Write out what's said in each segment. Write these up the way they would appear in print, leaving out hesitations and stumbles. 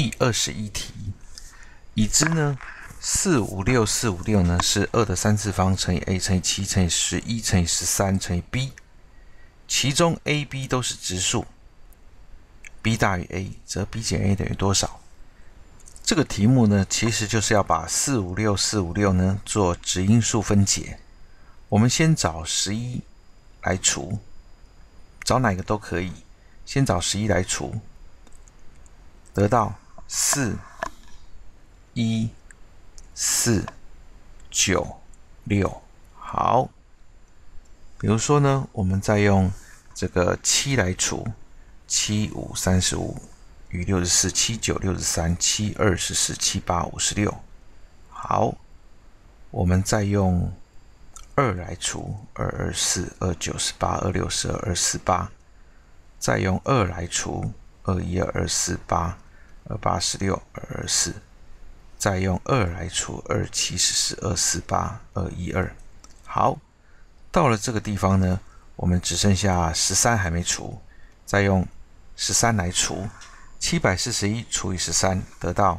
第21题，已知呢456呢是2的3次方乘以 a 乘以7乘以11乘以13乘以 b， 其中 a、b 都是质数 ，b 大于 a， 则 b 减 a 等于多少？这个题目呢，其实就是要把456呢做质因数分解。我们先找11来除，找哪个都可以。先找11来除，得到4、1、4、9、6。好，比如说呢，我们再用这个7来除，7、5、35与64，7、9、63，7、2、14，7、8、56。好，我们再用2来除，2、24、2、9、18、2、6、12、2、48。再用2来除，2、1、2、4、8、2、8、16、2、24。再用2来除，2、7、14、2、4、8、2、1、2。好，到了这个地方呢，我们只剩下13还没除，再用13来除，741除以13得到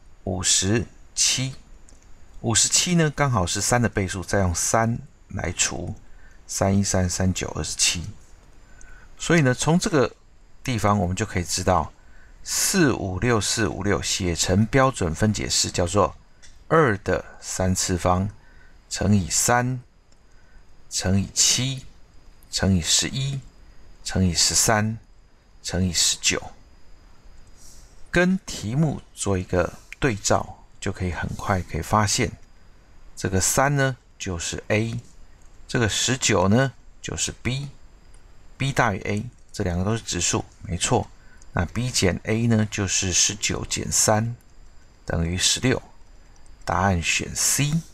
57。57呢刚好是3的倍数，再用3来除，313、39、27。所以呢，从这个地方我们就可以知道，456写成标准分解式叫做2的3次方乘以3乘以7乘以11乘以13乘以19，跟题目做一个对照，就可以很快可以发现，这个3呢就是 a， 这个19呢就是 b。b 大于 a， 这两个都是质数，没错。那 b 减 a 呢，就是19减3等于16。答案选 C。